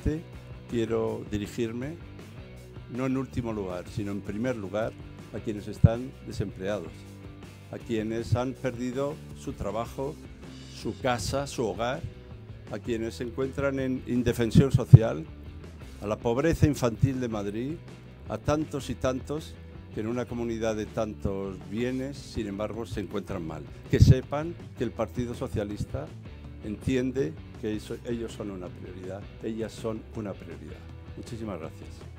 especialmente quiero dirigirme, no en último lugar, sino en primer lugar, a quienes están desempleados, a quienes han perdido su trabajo, su casa, su hogar, a quienes se encuentran en indefensión social, a la pobreza infantil de Madrid, a tantos y tantos que en una comunidad de tantos bienes, sin embargo, se encuentran mal. Que sepan que el Partido Socialista entiende que ellos son una prioridad, ellas son una prioridad. Muchísimas gracias.